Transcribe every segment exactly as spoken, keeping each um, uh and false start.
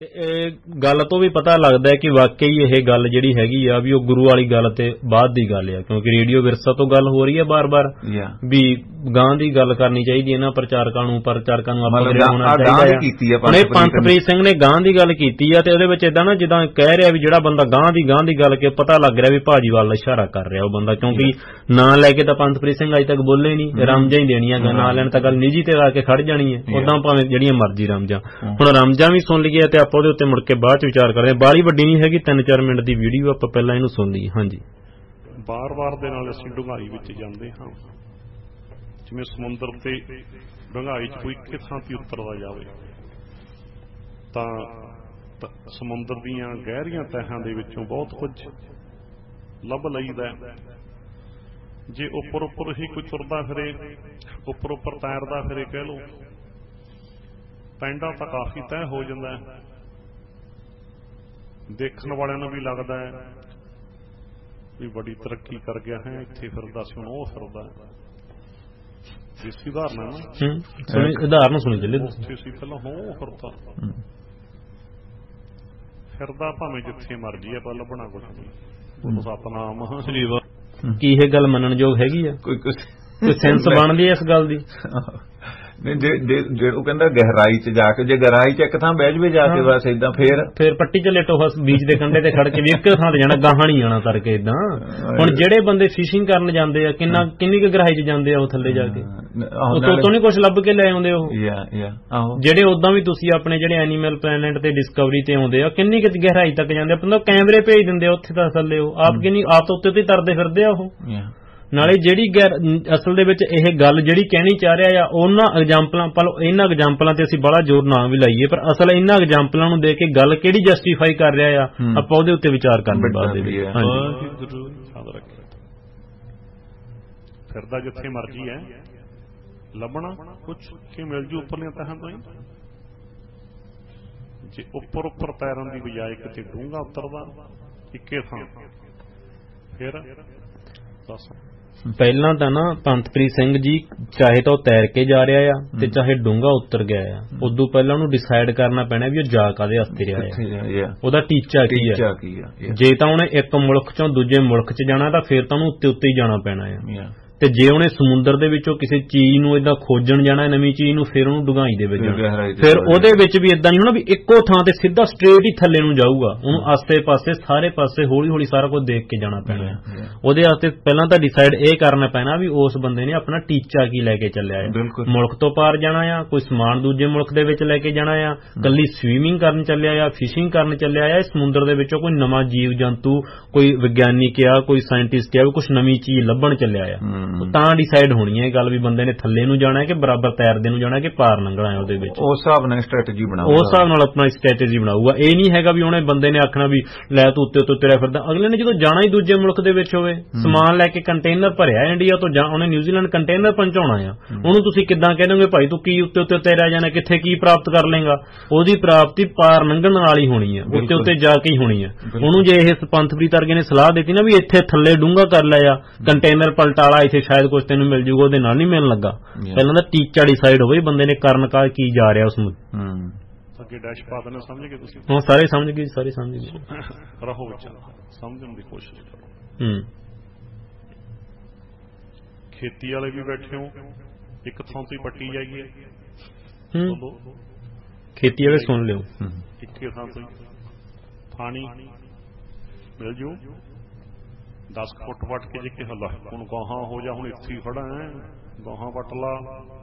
गल तो भी पता लगता है कि वाकई यह गल जिहड़ी हैगी आ भी ओह गुरु वाली गल ते बाद दी गल है, क्योंकि रेडियो विरसा तो गल हो रही है बार बार भी गां दी गल करनी चाहिए इन्हां प्रचारकां नूं प्रचारकां नूं आपां होना चाहिए। हुण इह पंथप्रीत सिंह ने गां दी गल कीती आ ते ओहदे विच इदां ना जिद्दां कह रिहा भी जिहड़ा बंदा गां दी गां दी गल के पता लग रिहा भी भाजी वाल इशारा कर रिहा ओह बंदा, क्योंकि नां लैके तां पंथप्रीत सिंह अजे तक बोले नहीं, रमजां ही देणियां नां लैण तां गल निजी ते आके खड़ जानी है, उदां भावें जिहड़ियां मर्जी रमजां। हुण रमजां भी सुन लईए ते आपां ओहदे उत्ते मुड़ के बाद च विचार कर रहे बाली वड्डी नहीं हैगी, तीन चार मिनट की वीडियो आपां पहलां इहनूं सुन लईए। हाँ जी, बार बार दे नाल असीं डूंघाई विच जांदे हां, जिवें समुंदर ते डूंघाई च कोई इक्के थां ते उतरदा जावे तां समुंदर दीयां गहरीआं तहां दे विचों बहुत कुछ ਲੱਭ ਲਈਦਾ। जे उपर उपर ही कोई तुरदा फिरे, उपर उपर तैरदा फिरे कह लो, पैंडा तां काफी तय हो जांदा है। देखण वालिਆਂ ਨੂੰ भी लगता है भी बड़ी तरक्की कर गया है, इत्थे फिरदा सी हुण ओह फिरदा। देसी उदाहरण है ना, उदाहरण सुनी चले उत्थे सी पहलां हो फिरदा फिरदा भावें जिथे मर्जी है, पर लभना कुछ नहीं। सतनाम की यह गल मनण योग हैगी आ, कोई सेंस बनदी है इस गल दी? गहराई च जाके जे गहराई च एक थां बह जवे जाके बस इदां फिर फिर पट्टी च लेटो बस बीच दे कंढे ते खड़ के भी एक थां ते जाना, गाहां नहीं जाना तरके इदां। हुण जेहड़े बंदे फिशिंग करन जांदे आ किन्ना किन्नी क गहराई च जांदे आ ओह थल्ले जाके उत्तों तो नहीं कुछ लभ के ले आउंदे ओह। जेहड़े उदां भी तुसीं अपने जेहड़े एनीमल प्लैनेट ते डिस्कवरी ते आउंदे आ किन्नी क गहराई तक जांदे आ, मतलब कैमरे भेज दिंदे आ उत्थे तां थल्ले ओह आप किन्नी आप उत्ते ते तरदे फिरदे आ ओह। नाले जिहड़ी असल दे विच इह गल जिहड़ी कहनी चाह रिहा आ उन्हां एग्जांपलां पर इन्हां एग्जांपलां ते असीं बड़ा जोर ना भी लाईए, पर असल इन्हां एग्जांपलां नूं दे के गल किहड़ी जस्टिफाई कर रिहा आ आपां उहदे उत्ते विचार करन दी बात है। फिरदा जिथे मर्जी है, लभना कुछ कि मिल जू उपरलियां तहां तो ही। जे उपर उपर तैरन दी बजाए किते डूंगा उतरदा इक्के थां फिर दस ਪਹਿਲਾਂ ਤਾਂ ਨਾ ਪੰਥਪ੍ਰੀਤ ਸਿੰਘ ਜੀ ਚਾਹੇ ਤਾਂ ਉਹ ਤੈਰ ਕੇ ਜਾ ਰਿਹਾ ਆ ਤੇ ਚਾਹੇ ਡੂੰਘਾ ਉਤਰ ਗਿਆ ਆ, ਉਦੋਂ ਪਹਿਲਾਂ ਉਹਨੂੰ ਡਿਸਾਈਡ ਕਰਨਾ ਪੈਣਾ ਵੀ ਉਹ ਜਾ ਕਾਹਦੇ ਵਾਸਤੇ ਰਿਹਾ ਆ, ਉਹਦਾ ਟੀਚਾ ਕੀ ਹੈ। ਜੇ ਤਾਂ ਉਹਨੇ ਇੱਕ ਮੁਲਕ ਚੋਂ ਦੂਜੇ ਮੁਲਕ 'ਚ ਜਾਣਾ ਤਾਂ ਫਿਰ ਤਾਂ ਉਹਨੂੰ ਉੱਤੇ ਉੱਤੇ ਹੀ ਜਾਣਾ ਪੈਣਾ ਆ, ਤੇ ਜੇ ਉਹਨੇ ਸਮੁੰਦਰ ਦੇ ਵਿੱਚੋਂ ਕਿਸੇ ਚੀਜ਼ ਨੂੰ ਇਦਾਂ ਖੋਜਣ ਜਾਣਾ ਨਵੀਂ ਚੀਜ਼ ਨੂੰ, ਫਿਰ ਉਹਨੂੰ ਡੂੰਘਾਈ ਦੇ ਵਿੱਚ ਫਿਰ ਉਹਦੇ ਵਿੱਚ ਵੀ ਇਦਾਂ ਨਹੀਂ ਹੋਣਾ ਵੀ ਇੱਕੋ ਥਾਂ ਤੇ ਸਿੱਧਾ ਸਟ੍ਰੇਟ ਹੀ ਥੱਲੇ ਨੂੰ ਜਾਊਗਾ, ਉਹਨੂੰ ਆਸੇ ਪਾਸੇ ਸਾਰੇ ਪਾਸੇ ਹੌਲੀ ਹੌਲੀ ਸਾਰਾ ਕੁਝ ਦੇਖ ਕੇ ਜਾਣਾ ਪੈਣਾ। ਉਹਦੇ ਵਾਸਤੇ ਪਹਿਲਾਂ ਤਾਂ ਡਿਸਾਈਡ ਇਹ ਕਰਨਾ ਪੈਣਾ ਵੀ ਉਸ ਬੰਦੇ ਨੇ ਆਪਣਾ ਟੀਚਾ ਕੀ ਲੈ ਕੇ ਚੱਲਿਆ ਹੈ, ਮੁਲਕ ਤੋਂ ਪਾਰ ਜਾਣਾ ਆ, ਕੋਈ ਸਮਾਨ ਦੂਜੇ ਮੁਲਕ ਦੇ ਵਿੱਚ ਲੈ ਕੇ ਜਾਣਾ ਆ, ਕੱਲੀ ਸਵੀਮਿੰਗ ਕਰਨ ਚੱਲਿਆ ਆ, ਫਿਸ਼ਿੰਗ ਕਰਨ ਚੱਲਿਆ ਆ, ਸਮੁੰਦਰ ਦੇ ਵਿੱਚੋਂ ਕੋਈ ਨਵਾਂ ਜੀਵ ਜੰਤੂ, ਕੋਈ ਵਿਗਿਆਨਿਕ ਆ, ਕੋਈ ਸਾਇੰਟਿਸਟ ਆ, ਕੁਛ ਨਵੀਂ ਚੀਜ਼ ਲੱਭਣ ਚੱਲਿਆ ਆ। ਤਾਂ ਡਿਸਾਈਡ ਹੋਣੀ ਹੈ ਗੱਲ ਵੀ ਬੰਦੇ ਨੇ ਥੱਲੇ ਨੂੰ ਜਾਣਾ ਕਿ ਬਰਾਬਰ ਤੈਰਦੇ ਨੂੰ ਜਾਣਾ ਕਿ ਪਾਰ ਲੰਘਣਾ ਹੈ, ਉਹਦੇ ਵਿੱਚ ਉਸ ਹਿਸਾਬ ਨਾਲ ਸਟ੍ਰੈਟਜੀ ਬਣਾਊਗਾ, ਉਸ ਹਿਸਾਬ ਨਾਲ ਆਪਣਾ ਸਟ੍ਰੈਟਜੀ ਬਣਾਊਗਾ। ਇਹ ਨਹੀਂ ਹੈਗਾ ਵੀ ਉਹਨੇ ਬੰਦੇ ਨੇ ਆਖਣਾ ਵੀ ਲੈ ਤੂੰ ਉੱਤੇ ਉੱਤੇ ਤੁਰਿਆ ਫਿਰਦਾ। ਅਗਲੇ ਨੇ ਜਦੋਂ ਜਾਣਾ ਹੀ ਦੂਜੇ ਮੁਲਕ ਦੇ ਵਿੱਚ ਹੋਵੇ, ਸਮਾਨ ਲੈ ਕੇ ਕੰਟੇਨਰ ਭਰਿਆ ਇੰਡੀਆ ਤੋਂ, ਜਾਂ ਉਹਨੇ ਨਿਊਜ਼ੀਲੈਂਡ ਕੰਟੇਨਰ ਪਹੁੰਚਾਉਣਾ ਆ, ਉਹਨੂੰ ਤੁਸੀਂ ਕਿੱਦਾਂ ਕਹਿ ਦੋਗੇ ਭਾਈ ਤੂੰ ਕੀ ਉੱਤੇ ਉੱਤੇ ਤੈਰਿਆ ਜਾਣਾ, ਕਿੱਥੇ ਕੀ ਪ੍ਰਾਪਤ ਕਰ ਲੇਗਾ? ਉਹਦੀ ਪ੍ਰਾਪਤੀ ਪਾਰ ਲੰਘਣ ਨਾਲ ਹੀ ਹੋਣੀ ਹੈ, ਉੱਤੇ ਉੱਤੇ ਜਾ ਕੇ ਹੀ ਹੋਣੀ ਹੈ। ਉਹਨੂੰ ਜੇ ਇਹ ਪੰਥਪ੍ਰੀਤ ਵਰਗੇ ਨੇ ਸਲਾਹ ਦਿੱਤੀ ਨਾ ਵੀ ਇੱਥੇ ਥੱਲੇ ਡੂੰਘਾ ਕਰ ਲਿਆ ਕੰਟੇਨਰ ਪਲਟਾਲਾ, ਇੱਥੇ ਸ਼ਾਇਦ ਕੁਛ ਤੈਨੂੰ ਮਿਲ ਜੂਗਾ, ਉਹਦੇ ਨਾਲ ਨਹੀਂ ਮਿਲਣ ਲੱਗਾ। ਪਹਿਲਾਂ ਤਾਂ ਟੀਚਾ ਡਿਸਾਈਡ ਹੋਵੇ ਬੰਦੇ ਨੇ ਕਰਨ ਕਾ ਕੀ ਜਾ ਰਿਹਾ ਉਸ ਨੂੰ। ਅੱਗੇ ਡੈਸ਼ ਪਾ ਦੇਣਾ, ਸਮਝ ਗਏ ਤੁਸੀਂ? ਹਾਂ ਸਾਰੇ ਸਮਝ ਗਏ, ਸਾਰੇ ਸਮਝ ਗਏ। ਰਹੋ ਵਿੱਚ ਸਮਝਣ ਦੀ ਕੋਸ਼ਿਸ਼ ਕਰੋ। ਹੂੰ ਖੇਤੀ ਵਾਲੇ ਵੀ ਬੈਠੇ ਹੋ, ਇੱਕ ਥਾਂ ਤੋਂ ਹੀ ਪੱਟੀ ਜਾਈਏ। ਹੂੰ ਖੇਤੀ ਵਾਲੇ ਸੁਣ ਲਿਓ, ਇੱਕੇ ਥਾਂ ਤੋਂ ਪਾਣੀ ਮਿਲ ਜੂ दस फुट वट के जे कि हला हुण गाहां हो जा, हुण इत्थे ही खड़ा है, गाहां वट ला,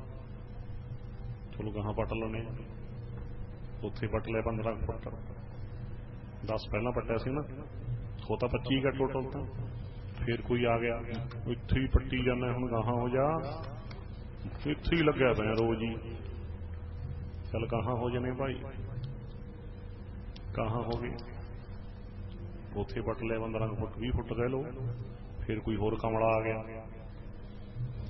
चलो गाहां वट लाने, उत्थे वट लिया पंद्रह फुट, दस पहला पट्टिया सी ना, हो तां पच्ची का टोटल तां, फिर कोई आ गया इत्थे ही पट्टी जाना, हुण गाहां हो जा, इत्थे ही लग्या पिया रोज ही, चल गाहां हो जाने भाई, गाहां हो गए ਉੱਥੇ ਵੱਟ ਲਿਆ पंद्रह फुट बीस फुट कह लो, फिर कोई होर कमला आ गया,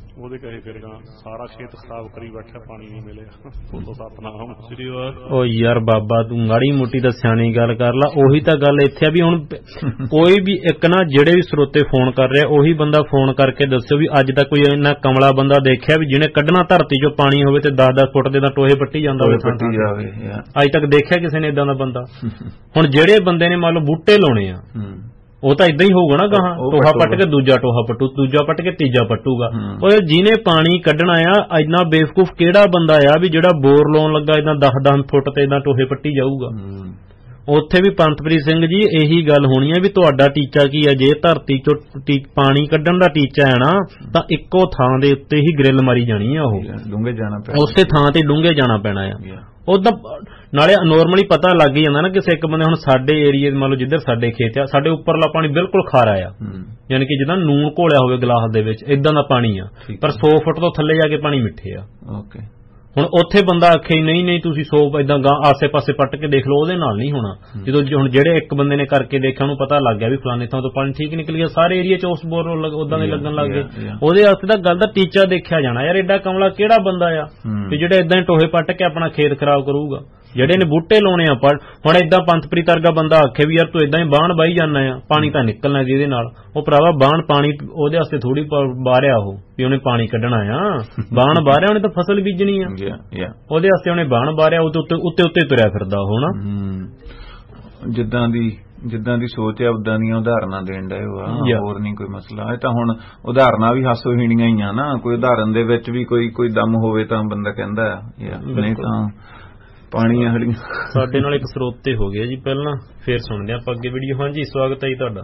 ਉਹਦੇ ਕਹੇ ਫਿਰ ਸਾਰਾ ਖੇਤ ਖਰਾਬ ਕਰੀ ਬੈਠਾ, ਪਾਣੀ ਨਹੀਂ ਮਿਲਿਆ। ਬੋਲੋ ਸਤਨਾਮ ਸ੍ਰੀ ਵਾਹਿਗੁਰੂ। ਉਹ ਯਾਰ ਬਾਬਾ ਤੂੰ ਮਾੜੀ ਮੋਟੀ ਤਾਂ ਸਿਆਣੀ ਗੱਲ ਕਰ ਲਾ। ਉਹੀ ਤਾਂ ਗੱਲ ਇੱਥੇ ਆ ਵੀ ਹੁਣ ਕੋਈ ਵੀ ਇੱਕ ਨਾ ਜਿਹੜੇ ਵੀ ਸਰੋਤੇ ਫੋਨ ਕਰ ਰਿਹਾ ਉਹੀ ਬੰਦਾ ਫੋਨ ਕਰਕੇ ਦੱਸਿਓ ਵੀ ਅੱਜ ਤੱਕ ਕੋਈ ਇੰਨਾ ਕਮਲਾ ਬੰਦਾ ਦੇਖਿਆ ਵੀ ਜਿਹਨੇ ਕੱਢਣਾ ਧਰਤੀ ਚੋਂ ਪਾਣੀ ਹੋਵੇ ਤੇ ਦਸ ਦਸ ਫੁੱਟ ਦੇ ਤਾਂ ਟੋਹੇ ਪੱਟੀ ਜਾਂਦਾ ਹੋਵੇ। ਅੱਜ ਤੱਕ ਦੇਖਿਆ ਕਿਸੇ ਨੇ ਏਦਾਂ ਦਾ ਬੰਦਾ? ਹੁਣ ਜਿਹੜੇ ਬੰਦੇ ਨੇ ਮੰਨ ਲਓ ਬੂਟੇ ਲਾਉਣੇ ਆ ਉਹ ਤਾਂ ਇਦਾਂ ਹੀ ਹੋਊਗਾ ਨਾ, ਗਾਹਾਂ ਟੋਹਾ ਪੱਟ ਕੇ ਦੂਜਾ ਟੋਹਾ ਪੱਟੂ, ਦੂਜਾ ਪੱਟ ਕੇ ਤੀਜਾ ਪੱਟੂਗਾ। ਉਹ ਜਿਹਨੇ ਪਾਣੀ ਕੱਢਣਾ ਆ ਇੰਨਾ ਬੇਵਕੂਫ ਕਿਹੜਾ ਬੰਦਾ ਆ ਵੀ ਜਿਹੜਾ ਬੋਰ ਲਾਉਣ ਲੱਗਾ ਇਦਾਂ ਦਸ ਦਸ ਫੁੱਟ ਤੇ ਇਦਾਂ ਟੋਹੇ ਪੱਟੀ ਜਾਊਗਾ। ਉੱਥੇ ਵੀ ਪੰਤਪ੍ਰੀਤ ਸਿੰਘ ਜੀ ਇਹੀ ਗੱਲ ਹੋਣੀ ਹੈ ਵੀ ਤੁਹਾਡਾ ਟੀਚਾ ਕੀ ਹੈ। ਜੇ ਧਰਤੀ ਚੋਂ ਪਾਣੀ ਕੱਢਣ ਦਾ ਟੀਚਾ ਹੈ ਨਾ ਤਾਂ ਇੱਕੋ ਥਾਂ ਦੇ ਉੱਤੇ ਹੀ ਗ੍ਰਿਲ ਮਾਰੀ ਜਾਣੀ ਆ, ਉਹ ਡੂੰਘੇ ਜਾਣਾ ਪੈਣਾ, ਉਸੇ ਥਾਂ ਤੇ ਡੂੰਘੇ ਜਾਣਾ ਪੈਣਾ ਆ। ਉਹਦਾ ਨਾਲੇ ਨੋਰਮਲੀ ਪਤਾ ਲੱਗ ਹੀ ਜਾਂਦਾ ਨਾ ਕਿਸੇ ਇੱਕ ਬੰਦੇ। ਹੁਣ ਸਾਡੇ ਏਰੀਏ ਮੰਨ ਲਓ ਜਿੱਧਰ ਸਾਡੇ ਖੇਤ ਆ, ਸਾਡੇ ਉੱਪਰਲਾ ਪਾਣੀ ਬਿਲਕੁਲ ਖਾਰਾ ਆ, ਯਾਨੀ ਕਿ ਜਿੱਦਾਂ ਨੂਣ ਘੋਲਿਆ ਹੋਵੇ ਗਲਾਸ ਦੇ ਵਿੱਚ, ਇਦਾਂ ਦਾ ਪਾਣੀ ਆ। ਪਰ ਸੌ ਫੁੱਟ ਤੋਂ ਥੱਲੇ ਜਾ ਕੇ ਪਾਣੀ ਮਿੱਠੇ ਆ। ਓਕੇ, ਹੁਣ ਉੱਥੇ ਬੰਦਾ ਆਖੇ ਨਹੀਂ ਨਹੀਂ ਤੁਸੀਂ ਸੌ ਇਦਾਂ ਗਾਂ ਆਸੇ ਪਾਸੇ ਪੱਟ ਕੇ ਦੇਖ ਲਓ, ਉਹਦੇ ਨਾਲ ਨਹੀਂ ਹੋਣਾ। ਜਦੋਂ ਹੁਣ ਜਿਹੜੇ ਇੱਕ ਬੰਦੇ ਨੇ ਕਰਕੇ ਦੇਖਿਆ ਉਹਨੂੰ ਪਤਾ ਲੱਗ ਗਿਆ ਵੀ ਫਲਾਣੇ ਥਾਂ ਤੋਂ ਪਾਣੀ ਠੀਕ ਨਿਕਲ ਗਿਆ, ਸਾਰੇ ਏਰੀਏ ਚ ਉਸ ਬੋਰ ਉਦਾਂ ਦੇ ਲੱਗਣ ਲੱਗ ਗਏ। ਉਹਦੇ ਵਾਸਤੇ ਤਾਂ ਗੱਲ ਦਾ ਟੀਚਾ ਦੇਖਿਆ ਜਾਣਾ ਯਾਰ। ਐਡਾ ਕਮਲਾ ਕਿਹੜਾ ਬੰਦਾ ਆ ਵੀ ਜਿਹੜਾ ਇਦਾਂ ਹੀ ਟੋਹੇ ਪੱਟ ਕੇ ਆਪਣਾ ਖੇਤ ਖਰਾਬ ਕਰੂਗਾ। ਜਿਹੜੇ ਨੇ ਬੂਟੇ ਲਾਉਣੇ ਆ ਪਰ ਹੁਣ ਏਦਾਂ ਪੰਥਪ੍ਰੀਤ ਵਰਗਾ ਬੰਦਾ ਆਖੇ ਵੀ ਯਾਰ ਤੂੰ ਏਦਾਂ ਹੀ ਬਾਣ ਬਾਈ ਜਾਂਦਾ ਆ, ਪਾਣੀ ਤਾਂ ਨਿਕਲਣਾ ਜਿਹਦੇ ਨਾਲ। ਉਹ ਭਰਾਵਾ ਬਾਣ ਪਾਣੀ ਉਹਦੇ ਵਾਸਤੇ ਥੋੜੀ ਬਾਰਿਆ ਉਹ ਵੀ ਉਹਨੇ ਪਾਣੀ ਕੱਢਣਾ ਆ। ਬਾਣ ਬਾਰਿਆ ਉਹਨੇ ਤਾਂ ਫਸਲ ਬੀਜਣੀ ਆ, ਉਹਦੇ ਵਾਸਤੇ ਉਹਨੇ ਬਾਣ ਬਾਰਿਆ, ਉਹਦੇ ਉੱਤੇ ਉੱਤੇ ਉੱਤੇ ਤੁਰਿਆ ਫਿਰਦਾ ਉਹ ਨਾ। ਜਿੱਦਾਂ ਦੀ ਜਿੱਦਾਂ ਦੀ ਸੋਚ ਆ ਉਦਾਂ ਦੀਆਂ ਉਦਾਹਰਨਾਂ ਦੇਣ ਡਏ ਵਾ, ਹੋਰ ਨਹੀਂ ਕੋਈ ਮਸਲਾ। ਇਹ ਤਾਂ ਹੁਣ ਉਦਾਹਰਨਾਂ ਵੀ ਹਾਸੋਹੀਣੀਆਂ ਹੀ ਆ ਨਾ। ਕੋਈ ਉਦਾਹਰਨ ਦੇ ਵਿੱਚ ਵੀ ਕੋਈ ਕੋਈ ਦਮ ਹੋਵੇ ਤਾਂ ਬੰਦਾ ਕਹਿੰਦਾ ਨਹੀਂ ਤਾਂ ਪਾਣੀ ਆ ਹੜੀਆਂ। ਸਾਡੇ ਨਾਲ ਇੱਕ ਸਰੋਤੇ ਹੋ ਗਿਆ ਜੀ ਪਹਿਲਾਂ, ਫੇਰ ਸੁਣਦੇ ਆਪਾਂ ਅੱਗੇ ਵੀਡੀਓ। ਹਾਂਜੀ ਸਵਾਗਤ ਹੈ ਜੀ ਤੁਹਾਡਾ।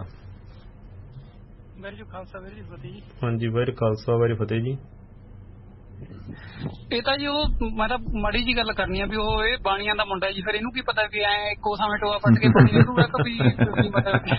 ਹਾਂਜੀ ਵਾਹਿਗੁਰੂ ਖਾਲਸਾ ਵਾਹਿਗੁਰੂ ਫਤਿਹ ਜੀ। ਇਹ ਤਾਂ ਜੀ ਉਹ ਮੈਂ ਤਾਂ ਮਾੜੀ ਜੀ ਗੱਲ ਕਰਨੀ ਆ ਵੀ ਉਹ ਇਹ ਬਾਣੀਆਂ ਦਾ ਮੁੰਡਾ ਜੀ, ਫਿਰ ਇਹਨੂੰ ਕੀ ਪਤਾ ਵੀ ਐ ਇੱਕੋ ਸਾਵੇਂ ਟੋਆ ਪੱਟ ਕੇ ਪਾਣੀ ਨਿਕਲੂਗਾ ਕਿ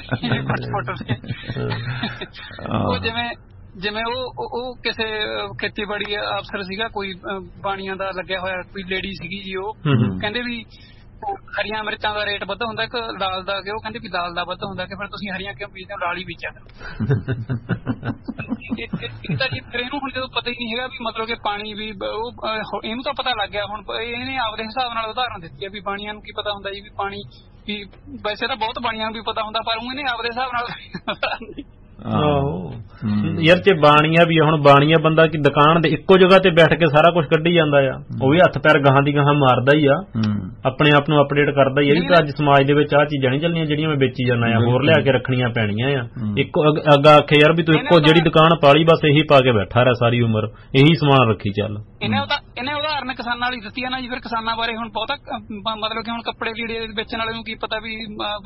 ਉਹ ਜਿਵੇਂ ਜਿਵੇਂ ਉਹ ਉਹ ਕਿਸੇ ਖੇਤੀਬਾੜੀ ਅਫਸਰ ਸੀਗਾ, ਕੋਈ ਬਾਣੀਆਂ ਦਾ ਲੱਗਿਆ ਹੋਇਆ ਕੋਈ ਲੇਡੀ ਸੀਗੀ ਜੀ, ਉਹ ਕਹਿੰਦੇ ਵੀ ਹਰੀਆਂ ਮਿਰਚਾਂ ਦਾ ਰੇਟ ਵੱਧ ਹੁੰਦਾ ਕਿ ਦਾਲ ਦਾ, ਕਿ ਉਹ ਕਹਿੰਦੇ ਵੀ ਦਾਲ ਦਾ ਵੱਧ ਹੁੰਦਾ ਕਿ ਫਿਰ ਤੁਸੀਂ ਹਰੀਆਂ ਕਿਉਂ ਬੀਜਦੇ ਹੋ, ਲਾਲ ਹੀ ਬੀਜਿਆ ਕਰੋ। ਇਹ ਤਾਂ ਜੀ ਫਿਰ ਇਹਨੂੰ ਹੁਣ ਜਦੋਂ ਪਤਾ ਹੀ ਨਹੀਂ ਹੈਗਾ ਵੀ ਮਤਲਬ ਕਿ ਪਾਣੀ ਵੀ ਉਹ ਇਹਨੂੰ ਤਾਂ ਪਤਾ ਲੱਗ ਗਿਆ। ਹੁਣ ਇਹਨੇ ਆਪਦੇ ਹਿਸਾਬ ਨਾਲ ਉਦਾਹਰਨ ਦਿੱਤੀ ਹੈ ਵੀ ਬਾਣੀਆਂ ਨੂੰ ਕੀ ਪਤਾ ਹੁੰਦਾ ਜੀ ਵੀ ਪਾਣੀ ਵੀ, ਵੈਸੇ ਤਾਂ ਬਹੁਤ ਬਾਣੀਆਂ ਨੂੰ ਵੀ ਪਤਾ ਹੁੰਦਾ ਪਰ ਉਹਨੇ ਆਪਦੇ ਹਿਸਾਬ ਨਾਲ। ਆਹੋ ਯਾਰ ਜੇ ਬਾਣੀਆ ਵੀ ਹੁਣ ਬਾਣੀਆ ਬੰਦਾ ਕਿ ਦੁਕਾਨ ਦੇ ਇੱਕੋ ਜਗ੍ਹਾ ਤੇ ਬੈਠ ਕੇ ਸਾਰਾ ਕੁਝ ਕੱਢੀ ਜਾਂਦਾ ਆ, ਉਹ ਵੀ ਹੱਥ ਪੈਰ ਗਾਹਾਂ ਦੀ ਗਾਹਾਂ ਮਾਰਦਾ ਹੀ ਆ, ਆਪਣੇ ਆਪ ਨੂੰ ਅਪਡੇਟ ਕਰਦਾ ਹੀ ਆ ਵੀ ਅੱਜ ਸਮਾਜ ਦੇ ਵਿੱਚ ਆਹ ਚੀਜ਼ਾਂ ਨਹੀਂ ਚੱਲਣੀਆਂ ਜਿਹੜੀਆਂ ਮੈਂ ਵੇਚੀ ਜਾਂਦਾ ਆ, ਹੋਰ ਲਿਆ ਕੇ ਰੱਖਣੀਆਂ ਪੈਣੀਆਂ ਆ। ਇੱਕੋ ਅੱਗਾ ਆਖੇ ਯਾਰ ਵੀ ਤੂੰ ਇੱਕੋ ਜਿਹੜੀ ਦੁਕਾਨ ਪਾਲੀ ਬਸ ਇਹੀ ਪਾ ਕੇ ਬੈਠਾ ਰਹਿ ਸਾਰੀ ਉਮਰ, ਇਹੀ ਸਮਾਨ ਰੱਖੀ ਚੱਲ। ਇਹਨੇ ਇਹਨੇ ਉਦਾਹਰਨ ਕਿਸਾਨਾਂ ਵਾਲੀ ਦਿੱਤੀ ਆ ਨਾ ਜੀ। ਫਿਰ ਕਿਸਾਨਾਂ ਬਾਰੇ ਹੁਣ ਬਹੁਤਾ ਮਤਲਬ ਕਿ ਹੁਣ ਕੱਪੜੇ ਲੀੜੇ ਵੇਚਣ ਵਾਲੇ ਨੂੰ ਕੀ ਪਤਾ ਵੀ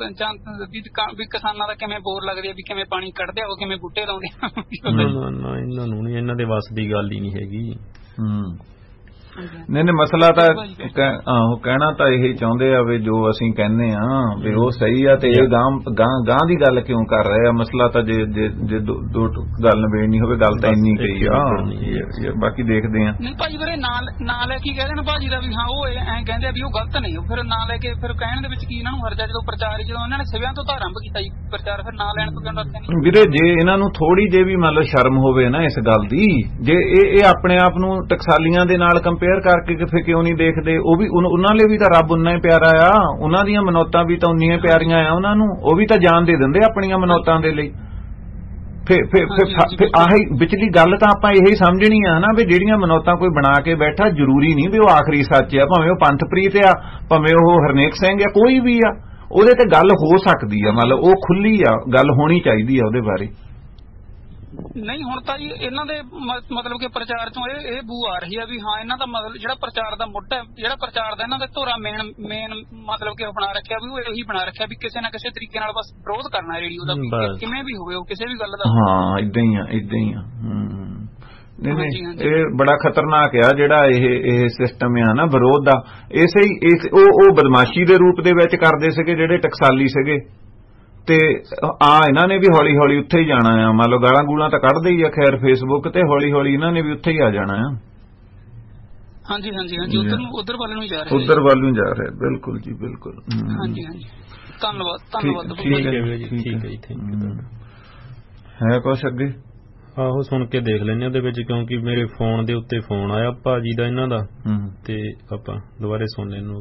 ਵੀ ਕਿਸਾਨਾਂ ਦਾ ਕਿਵੇਂ ਬੋਰ ਲੱਗਦੇ ਆ, ਵੀ ਕਿਵੇਂ ਪਾਣੀ ਕੱਢਦੇ ਆ, ਉਹ ਕਿਵੇਂ ਬੂਟੇ ਲਾਉਂਦੇ ਆ। ਇਹਨਾਂ ਨੂੰ ਨੀ, ਇਹਨਾਂ ਦੇ ਵੱਸ ਦੀ ਗੱਲ ਹੀ ਨਹੀਂ ਹੈਗੀ। ਨਹੀਂ ਨਹੀਂ ਮਸਲਾ ਤਾਂ ਆਹੋ ਕਹਿਣਾ ਤਾਂ ਇਹੀ ਚਾਹੁੰਦੇ ਆ ਵੀ ਜੋ ਅਸੀਂ ਕਹਿੰਦੇ ਆ ਵੀ ਉਹ ਸਹੀ ਆ, ਤੇ ਇਹ ਗਾਂ ਗਾਂ ਦੀ ਗੱਲ ਕਿਉਂ ਕਰ ਰਹੇ ਆ। ਮਸਲਾ ਤਾਂ ਜੇ ਜੇ ਦੋ ਗੱਲ ਨਵੇੜਨੀ ਹੋਵੇ ਗੱਲ ਤਾਂ ਇੰਨੀ ਕਹੀ ਆ, ਬਾਕੀ ਦੇਖਦੇ ਆ। ਨਹੀਂ ਭਾਜੀ ਵੀਰੇ ਨਾਲ ਨਾਲ ਲੈ ਕੀ ਕਹਿੰਦੇ ਨੇ ਭਾਜੀ ਦਾ ਵੀ ਹਾਂ ਉਹ ਐਂ ਕਹਿੰਦੇ ਆ ਵੀ ਉਹ ਗਲਤ ਨਹੀਂ, ਫਿਰ ਨਾਲ ਲੈ ਕੇ ਫਿਰ ਕਹਿਣ ਦੇ ਵਿੱਚ ਕੀ ਇਹਨਾਂ ਨੂੰ ਹਰਜਾ। ਜਦੋਂ ਪ੍ਰਚਾਰ ਜਦੋਂ ਇਹਨਾਂ ਨੇ ਸਿਵਿਆਂ ਤੋਂ ਤਾਂ ਆਰੰਭ ਕੀਤਾ ਜੀ ਪ੍ਰਚਾਰ, ਫਿਰ ਨਾਲ ਲੈਣ ਤੋਂ ਕਿਉਂ ਡਰਦੇ ਨੇ ਵੀਰੇ? ਜੇ ਇਹਨਾਂ ਨੂੰ ਥੋੜੀ ਜਿਹੀ ਵੀ ਮੰਨ ਲਓ ਸ਼ਰਮ ਹੋਵੇ ਨਾ ਇਸ ਗੱਲ ਦੀ, ਜੇ ਇਹ ਇਹ ਆਪਣੇ ਆਪ ਨੂੰ ਟਕਸਾਲੀਆਂ ਦੇ ਨਾਲ ਕੰਪੇਅਰ ਕਰਕੇ ਫਿਰ ਕਿਉਂ ਨਹੀਂ ਦੇਖਦੇ? ਉਹ ਵੀ ਉਹਨਾਂ ਲਈ ਵੀ ਤਾਂ ਰੱਬ ਉਨਾ ਹੀ ਪਿਆਰਾ ਆ, ਉਹਨਾਂ ਦੀਆਂ ਮਨੌਤਾਂ ਵੀ ਤਾਂ ਉਨੀਆਂ ਪਿਆਰੀਆਂ ਆ ਉਹਨਾਂ ਨੂੰ, ਉਹ ਵੀ ਤਾਂ ਜਾਨ ਦੇ ਦਿੰਦੇ ਆਪਣੀਆਂ ਮਨੌਤਾਂ ਦੇ ਲਈ। ਫਿਰ ਫਿਰ ਆਹੀ ਵਿਚਲੀ ਗੱਲ ਤਾਂ ਆਪਾਂ ਇਹੀ ਸਮਝਣੀ ਆ ਨਾ ਵੀ ਜਿਹੜੀਆਂ ਮਨੌਤਾਂ ਕੋਈ ਬਣਾ ਕੇ ਬੈਠਾ ਜ਼ਰੂਰੀ ਨਹੀਂ ਵੀ ਉਹ ਆਖਰੀ ਸੱਚ ਆ, ਭਾਵੇਂ ਉਹ ਪੰਥਪ੍ਰੀਤ ਆ, ਭਾਵੇਂ ਉਹ ਹਰਨੇਕ ਸਿੰਘ ਆ, ਕੋਈ ਵੀ ਆ, ਉਹਦੇ ਤੇ ਗੱਲ ਹੋ ਸਕਦੀ ਆ, ਮਤਲਬ ਉਹ ਖੁੱਲੀ ਆ, ਗੱਲ ਹੋਣੀ ਚਾਹੀਦੀ ਆ ਉਹਦੇ ਬਾਰੇ। ਨਹੀਂ ਹੁਣ ਤਾਂ ਜੀ ਇਹਨਾਂ ਦੇ ਮਤਲਬ ਕਿ ਪ੍ਰਚਾਰ ਚੋਂ ਇਹ ਇਹ ਬੂ ਆ ਰਹੀ ਆ ਵੀ ਹਾਂ ਇਹਨਾਂ ਦਾ ਮਤਲਬ ਜਿਹੜਾ ਪ੍ਰਚਾਰ ਦਾ ਮੁੱਢ ਜਿਹੜਾ ਪ੍ਰਚਾਰ ਦਾ ਇਹਨਾਂ ਦਾ ਧੋਰਾ ਮੇਨ ਮੇਨ ਮਤਲਬ ਕਿ ਬਣਾ ਰੱਖਿਆ ਵੀ ਉਹ ਇਹੀ ਬਣਾ ਰੱਖਿਆ ਵੀ ਕਿਸੇ ਨਾ ਕਿਸੇ ਤਰੀਕੇ ਨਾਲ ਬਸ ਵਿਰੋਧ ਕਰਨਾ ਰੇਡੀਓ ਦਾ, ਕਿਵੇਂ ਵੀ ਹੋਵੇ ਉਹ ਕਿਸੇ ਵੀ ਗੱਲ ਦਾ। ਹਾਂ ਇਦਾਂ ਹੀ ਆ ਇਦਾਂ ਹੀ ਆ। ਨਹੀਂ ਨਹੀਂ ਇਹ ਬੜਾ ਖਤਰਨਾਕ ਆ ਜਿਹੜਾ ਇਹ ਇਹ ਸਿਸਟਮ ਆ ਨਾ ਵਿਰੋਧ ਦਾ। ਇਸੇ ਹੀ ਉਹ ਉਹ ਬਦਮਾਸ਼ੀ ਦੇ ਰੂਪ ਦੇ ਵਿੱਚ ਕਰਦੇ ਸੀਗੇ ਜਿਹੜੇ ਟਕਸਾਲੀ ਸੀਗੇ, ਤੇ ਆ ਇਹਨਾਂ ਨੇ ਵੀ ਹੌਲੀ ਹੌਲੀ ਉੱਥੇ ਹੀ ਜਾਣਾ ਆ। ਮੰਨ ਲਓ ਗਾਲਾਂ ਗੂਲਾਂ ਤਾਂ ਕੱਢਦੇ ਹੀ ਆ ਖੈਰ ਫੇਸਬੁੱਕ ਤੇ, ਹੌਲੀ ਹੌਲੀ ਇਹਨਾਂ ਨੇ ਵੀ ਉੱਥੇ ਹੀ ਆ ਜਾਣਾ ਆ। ਹਾਂਜੀ ਹਾਂਜੀ ਹਾਂਜੀ ਉਧਰ ਨੂੰ ਉਧਰ ਵੱਲ ਨੂੰ ਜਾ ਰਹੇ ਉਧਰ ਵੱਲ ਨੂੰ ਜਾ ਰਹੇ ਬਿਲਕੁਲ ਜੀ ਬਿਲਕੁਲ। ਹਾਂਜੀ ਹਾਂਜੀ ਧੰਨਵਾਦ ਧੰਨਵਾਦ। ਠੀਕ ਹੈ ਜੀ, ਠੀਕ ਹੈ ਜੀ, ਥੈਂਕ ਯੂ। ਹੈ ਕੁਛ ਅੱਗੇ? ਆਹੋ ਸੁਣ ਕੇ ਦੇਖ ਲੈਂਦੇ ਉਹਦੇ ਵਿੱਚ, ਕਿਉਂਕਿ ਮੇਰੇ ਫੋਨ ਦੇ ਉੱਤੇ ਫੋਨ ਆਇਆ ਭਾਜੀ ਦਾ ਇਹਨਾਂ ਦਾ, ਤੇ ਆਪਾਂ ਦੁਬਾਰੇ ਸੁਣ ਲੈਣ।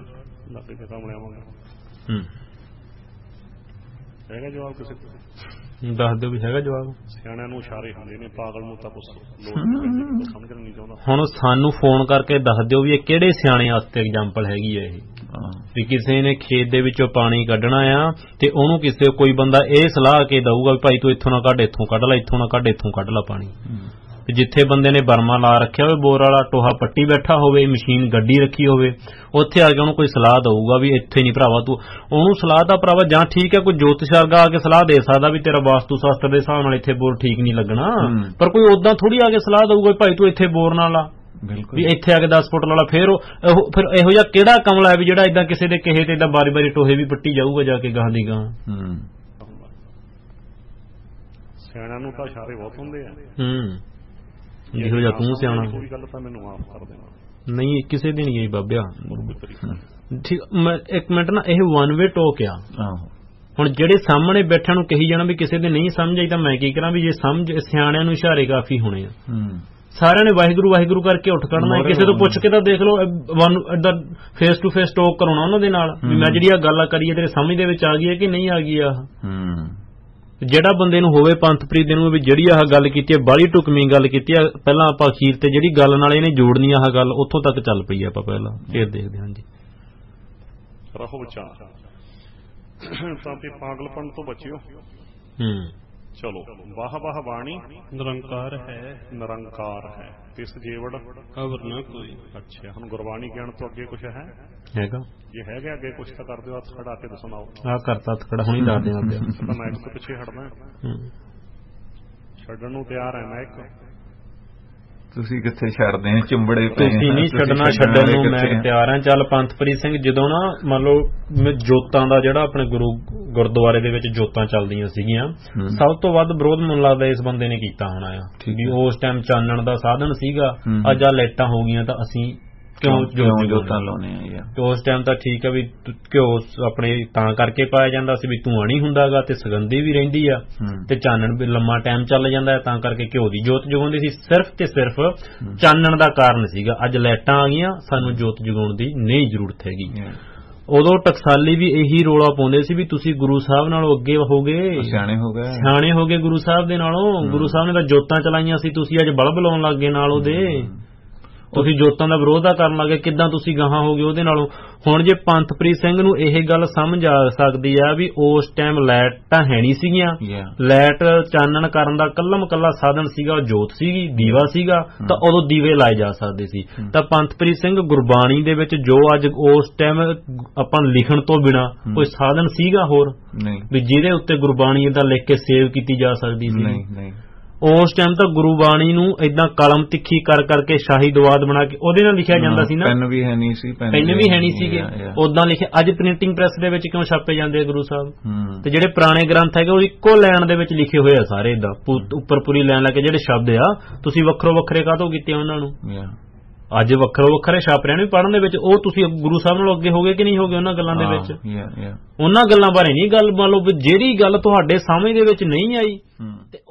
ਹੈਗਾ ਜਵਾਬ ਕਿਸੇ ਦੱਸ ਦਿਓ ਵੀ ਹੈਗਾ ਜਵਾਬ। ਸਿਆਣਿਆਂ ਨੂੰ ਇਸ਼ਾਰੇ ਹੁੰਦੇ ਨੇ, ਪਾਗਲ ਨੂੰ ਤਾਂ ਕੁਛ ਲੋੜ ਸਮਝਣਾ ਨਹੀਂ ਚਾਹੁੰਦਾ। ਹੁਣ ਸਾਨੂੰ ਫੋਨ ਕਰਕੇ ਦੱਸ ਦਿਓ ਵੀ ਇਹ ਕਿਹੜੇ ਸਿਆਣੇ ਵਾਸਤੇ ਐਗਜ਼ਾਮਪਲ ਹੈਗੀ ਹੈ ਇਹ, ਵੀ ਕਿਸੇ ਨੇ ਖੇਤ ਦੇ ਵਿੱਚੋਂ ਪਾਣੀ ਕੱਢਣਾ ਆ ਤੇ ਉਹਨੂੰ ਕਿਸੇ ਕੋਈ ਬੰਦਾ ਇਹ ਸਲਾਹ ਕੇ ਦਊਗਾ ਵੀ ਭਾਈ ਤੂੰ ਇੱਥੋਂ ਨਾ ਕੱਢ ਇੱਥੋਂ ਕੱਢ ਲੈ, ਇੱਥੋਂ ਨਾ ਕੱਢ ਇੱਥੋਂ ਕੱਢ ਲੈ ਪਾਣੀ। ਜਿੱਥੇ ਬੰਦੇ ਨੇ ਬਰਮਾ ਲਾ ਰੱਖਿਆ ਹੋਵੇ, ਬੋਰ ਵਾਲਾ ਟੋਹਾ ਪੱਟੀ ਬੈਠਾ ਹੋਵੇ, ਮਸ਼ੀਨ ਗੱਡੀ ਰੱਖੀ ਹੋਵੇ, ਉੱਥੇ ਆ ਕੇ ਉਹਨੂੰ ਕੋਈ ਸਲਾਹ ਦਊਗਾ ਵੀ ਇੱਥੇ ਨਹੀਂ ਭਰਾਵਾ ਤੂੰ, ਉਹਨੂੰ ਸਲਾਹ ਦਾ ਭਰਾਵਾ ਜਾਂ ਠੀਕ ਹੈ ਕੋਈ ਜੋਤਿਸ਼ ਵਰਗਾ ਆ ਕੇ ਸਲਾਹ ਦੇ ਸਕਦਾ ਵੀ ਤੇਰਾ ਵਾਸਤੂ ਸ਼ਾਸਤਰ ਦੇ ਹਿਸਾਬ ਨਾਲ ਇੱਥੇ ਬੋਰ ਠੀਕ ਨਹੀਂ ਲੱਗਣਾ, ਪਰ ਕੋਈ ਉਦਾਂ ਥੋੜੀ ਆ ਕੇ ਸਲਾਹ ਦਊਗਾ ਭਾਈ ਤੂੰ ਇੱਥੇ ਬੋਰ ਨਾ ਲਾ, ਵੀ ਇੱਥੇ ਆ ਕੇ ਦਸ ਫੁੱਟ ਲਾ। ਫਿਰ ਫਿਰ ਇਹੋ ਜਿਹਾ ਕਿਹੜਾ ਕਮਲਾ ਹੈ ਵੀ ਜਿਹੜਾ ਏਦਾਂ ਕਿਸੇ ਦੇ ਕਹੇ ਤੇ ਏਦਾਂ ਬਾਰੀ ਬਾਰੀ ਟੋਹੇ ਵੀ ਪੱਟੀ ਜਾਊਗਾ ਜਾ ਕੇ ਗਾਂ ਦੀ ਗਾਂ। ਸਿਆਣਿਆਂ ਨੂੰ ਤਾਂ ਇਸ਼ਾਰੇ ਬਹੁਤ ਹੁੰਦੇ ਆ। ਹੂੰ ਜਿਹੋ ਜਿਹਾ ਤੂੰ ਸਿਆਣਾ, ਕੋਈ ਗੱਲ ਤਾਂ ਮੈਨੂੰ ਮਾਫ ਕਰ ਦੇਣਾ। ਨਹੀਂ ਕਿਸੇ ਦੀ ਨਹੀਂ ਗਈ ਬਾਬਿਆ। ਠੀਕ, ਇੱਕ ਮਿੰਟ ਨਾ, ਇਹ ਵਨ ਵੇ ਟੋਕ ਆ। ਹੁਣ ਜਿਹੜੇ ਸਾਹਮਣੇ ਬੈਠਿਆਂ ਨੂੰ ਕਹੀ ਜਾਣਾ ਵੀ ਕਿਸੇ ਦੇ ਨਹੀਂ ਸਮਝ ਆਈ ਤਾਂ ਮੈਂ ਕੀ ਕਰਾਂ, ਵੀ ਜੇ ਸਮਝ ਸਿਆਣਿਆਂ ਨੂੰ ਇਸ਼ਾਰੇ ਕਾਫੀ ਹੋਣੇ ਆ। ਸਾਰਿਆਂ ਨੇ ਵਾਹਿਗੁਰੂ ਵਾਹਿਗੁਰੂ ਕਰਕੇ ਉੱਠ ਖੜਨਾ, ਕਿਸੇ ਤੋਂ ਪੁੱਛ ਕੇ ਤਾਂ ਦੇਖ ਲਓ, ਏਦਾਂ ਫੇਸ ਟੂ ਫੇਸ ਟੋਕ ਕਰਾਉਣਾ ਉਹਨਾਂ ਦੇ ਨਾਲ ਵੀ ਮੈਂ ਜਿਹੜੀ ਆ ਗੱਲ ਕਰੀ ਤੇਰੇ ਸਮਝ ਦੇ ਵਿੱਚ ਆ ਗਈ ਹੈ ਕਿ ਨਹੀਂ ਆ ਗਈ ਆ। ਜਿਹੜਾ ਬੰਦੇ ਨੂੰ ਹੋਵੇ ਪੰਥਪ੍ਰੀਤ ਦੇ ਨੂੰ ਵੀ ਜਿਹੜੀ ਆਹ ਗੱਲ ਕੀਤੀ ਹੈ ਬਾਹਲੀ ਟੁਕਮੀ ਗੱਲ ਕੀਤੀ ਹੈ, ਪਹਿਲਾਂ ਆਪਾਂ ਅਖੀਰ ਤੇ ਜਿਹੜੀ ਗੱਲ ਨਾਲ ਇਹਨੇ ਜੋੜਨੀ ਆਹ ਗੱਲ ਉੱਥੋਂ ਤੱਕ ਚੱਲ ਪਈ ਆਪਾਂ ਪਹਿਲਾਂ, ਫਿਰ ਦੇਖਦੇ ਹਾਂ ਜੀ। ਰਹੋ ਵਿਚਾਰ ਤਾਂ ਤੇ ਪਾਗਲਪਨ ਤੋਂ ਬਚਿਓ। ਹੂੰ ਚਲੋ, ਵਾਹ ਵਾਹ ਬਾਣੀ ਨਿਰੰਕਾਰ ਹੈ, ਨਿਰੰਕਾਰ ਹੈ ਤਿਸ ਜੀਵੜ ਅਵਰ ਨਾ ਕੋਈ। ਅੱਛਾ, ਹੁਣ ਗੁਰਬਾਣੀ ਗਿਆਨ ਤੋਂ ਅੱਗੇ ਕੁਛ ਹੈ ਹੈਗਾ? ਜੇ ਹੈਗਾ ਅੱਗੇ ਕੁਛ ਤਾਂ ਕਰ ਦਿਓ, ਹੱਥ ਖੜਾ ਕੇ ਸੁਣਾਓ। ਆ ਕਰਤਾ ਹੱਥ ਖੜਾ, ਹੁਣੀ ਦੱਸ ਦਿਆਂ ਤਾਂ ਮੈਂ ਇਸ ਤੋਂ ਪਿੱਛੇ ਹਟਦਾ, ਛੱਡਣ ਨੂੰ ਤਿਆਰ ਹੈ ਮੈਂ। ਇੱਕ ਤੁਸੀਂ ਕਿੱਥੇ ਛੱਡਦੇ ਆ, ਚਿੰਬੜੇ ਤੁਸੀਂ ਨਹੀਂ ਛੱਡਣਾ, ਛੱਡਣ ਨੂੰ ਮੈਂ ਤਿਆਰ ਹਾਂ। ਚੱਲ ਪੰਥਪ੍ਰੀਤ ਸਿੰਘ, ਜਦੋਂ ਨਾ ਮੰਨ ਲਓ ਜੋਤਾਂ ਦਾ ਜਿਹੜਾ ਆਪਣੇ ਗੁਰੂ ਗੁਰਦੁਆਰੇ ਦੇ ਵਿੱਚ ਜੋਤਾਂ ਚੱਲਦੀਆਂ ਸੀਗੀਆਂ, ਸਭ ਤੋਂ ਵੱਧ ਵਿਰੋਧ ਮੈਨੂੰ ਲੱਗਦਾ ਇਸ ਬੰਦੇ ਨੇ ਕੀਤਾ ਹੋਣਾ ਆ, ਵੀ ਉਸ ਟਾਈਮ ਚਾਨਣ ਦਾ ਸਾਧਨ ਸੀਗਾ, ਅੱਜ ਆ ਲਾਈਟਾਂ ਹੋ ਗਈਆਂ ਤਾਂ ਅਸੀਂ ਕਿਉਂ ਜੋਤਾਂ ਲਾਉਣੇ ਆ। ਤੇ ਉਸ ਟਾਈਮ ਤਾਂ ਠੀਕ ਆ ਵੀ ਘਿਓ ਆਪਣੇ ਤਾਂ ਕਰਕੇ ਪਾਇਆ ਜਾਂਦਾ ਸੀ ਵੀ ਧੂੰਆਂ ਨਹੀਂ ਹੁੰਦਾਗਾ ਤੇ ਸੁਗੰਧੀ ਵੀ ਰਹਿੰਦੀ ਆ ਤੇ ਚਾਨਣ ਵੀ ਲੰਮਾ ਟਾਈਮ ਚੱਲ ਜਾਂਦਾ ਹੈ, ਤਾਂ ਕਰਕੇ ਘਿਓ ਦੀ ਜੋਤ ਜਗਾਉਂਦੀ ਸੀ। ਸਿਰਫ ਤੇ ਸਿਰਫ ਚਾਨਣ ਦਾ ਕਾਰਨ ਸੀਗਾ। ਅੱਜ ਲਾਈਟਾਂ ਆ ਗਈਆਂ, ਸਾਨੂੰ ਜੋਤ ਜਗਾਉਣ ਦੀ ਨਹੀਂ ਜ਼ਰੂਰਤ ਹੈਗੀ। ਉਦੋਂ ਟਕਸਾਲੀ ਵੀ ਇਹੀ ਰੋਲਾ ਪਾਉਂਦੇ ਸੀ ਵੀ ਤੁਸੀਂ ਗੁਰੂ ਸਾਹਿਬ ਨਾਲੋਂ ਅੱਗੇ ਹੋ ਗਏ, ਸਿਆਣੇ ਹੋ ਗਏ, ਸਿਆਣੇ ਹੋ ਗਏ ਗੁਰੂ ਸਾਹਿਬ ਦੇ ਨਾਲੋਂ। ਗੁਰੂ ਸਾਹਿਬ ਨੇ ਤਾਂ ਜੋਤਾਂ ਚਲਾਈਆਂ ਸੀ, ਤੁਸੀਂ ਅੱਜ ਬਲਬ ਲਾਉਣ ਲੱਗ ਗਏ ਨਾਲ ਉਹਦੇ, ਤੁਸੀਂ ਜੋਤਾਂ ਦਾ ਵਿਰੋਧ ਕਰਨ ਲੱਗੇ, ਕਿੱਦਾਂ ਤੁਸੀਂ ਗਾਹਾਂ ਹੋ ਗਏ ਉਹਦੇ ਨਾਲੋਂ। ਹੁਣ ਜੇ ਪੰਥਪ੍ਰੀਤ ਸਿੰਘ ਨੂੰ ਇਹ ਗੱਲ ਸਮਝ ਆ ਸਕਦੀ ਆ ਵੀ ਉਸ ਟਾਈਮ ਲਾਈਟ ਤਾਂ ਹੈ ਨਹੀਂ ਸੀਗੀਆਂ, ਲਾਈਟ ਚਾਨਣ ਕਰਨ ਦਾ ਕੱਲਮ ਕੱਲਾ ਸਾਧਨ ਸੀਗਾ, ਉਹ ਜੋਤ ਸੀਗੀ, ਦੀਵਾ ਸੀਗਾ, ਤਾਂ ਉਦੋਂ ਦੀਵੇ ਲਾਏ ਜਾ ਸਕਦੇ ਸੀ। ਤਾਂ ਪੰਥਪ੍ਰੀਤ ਸਿੰਘ ਗੁਰਬਾਣੀ ਦੇ ਵਿੱਚ ਜੋ ਅੱਜ ਉਸ ਟਾਈਮ ਆਪਾਂ ਲਿਖਣ ਤੋਂ ਬਿਨਾ ਕੋਈ ਸਾਧਨ ਸੀਗਾ ਹੋਰ ਵੀ ਜਿਹਦੇ ਉੱਤੇ ਗੁਰਬਾਣੀ ਏਦਾਂ ਲਿਖ ਕੇ ਸੇਵ ਕੀਤੀ ਜਾ ਸਕਦੀ ਸੀ। ਉਸ ਟਾਈਮ ਤਾਂ ਗੁਰਬਾਣੀ ਨੂੰ ਏਦਾਂ ਕਲਮ ਤਿੱਖੀ ਕਰ ਕਰਕੇ ਸ਼ਾਹੀ ਦਵਾਦ ਬਣਾ ਕੇ ਉਹਦੇ ਨਾਲ ਲਿਖਿਆ ਜਾਂਦਾ ਸੀ ਨਾ, ਪੈਨ ਵੀ ਹੈ ਨਹੀਂ ਸੀ, ਪੈਨ ਵੀ ਹੈ ਨਹੀਂ ਸੀਗੇ, ਉਦਾਂ ਲਿਖਿਆ। ਅੱਜ ਪ੍ਰਿੰਟਿੰਗ ਪ੍ਰੈਸ ਦੇ ਵਿੱਚ ਕਿਉਂ ਛਾਪੇ ਜਾਂਦੇ ਆ ਗੁਰੂ ਸਾਹਿਬ, ਤੇ ਜਿਹੜੇ ਪੁਰਾਣੇ ਗ੍ਰੰਥ ਹੈਗੇ ਉਹ ਇੱਕੋ ਲਾਈਨ ਦੇ ਵਿੱਚ ਲਿਖੇ ਹੋਏ ਆ ਸਾਰੇ, ਏਦਾਂ ਉੱਪਰ ਪੂਰੀ ਲਾਈਨ ਲਾ ਕੇ ਜਿਹੜੇ ਸ਼ਬਦ ਆ ਤੁਸੀਂ ਵੱਖਰੋ ਵੱਖਰੇ ਕਾਹਤੋਂ ਕੀਤੇ ਉਹਨਾਂ ਨੂੰ। ਅੱਜ ਵੱਖਰੋ ਵੱਖਰੇ ਛਾਪ ਰਹੇ ਨੇ ਪੜ੍ਹਨ ਦੇ ਵਿੱਚ, ਉਹ ਤੁਸੀਂ ਗੁਰੂ ਸਾਹਿਬ ਨਾਲੋਂ ਅੱਗੇ ਹੋ ਗਏ ਕਿ ਨਹੀਂ ਹੋ ਗਏ ਉਹਨਾਂ ਗੱਲਾਂ ਦੇ ਵਿੱਚ। ਉਹਨਾਂ ਗੱਲਾਂ ਬਾਰੇ ਨਹੀਂ ਗੱਲ, ਮੰਨ ਲਓ ਜਿਹੜੀ ਗੱਲ ਤੁਹਾਡੇ ਸਮਝ ਦੇ ਵਿੱਚ ਨਹੀਂ ਆਈ ਤੇ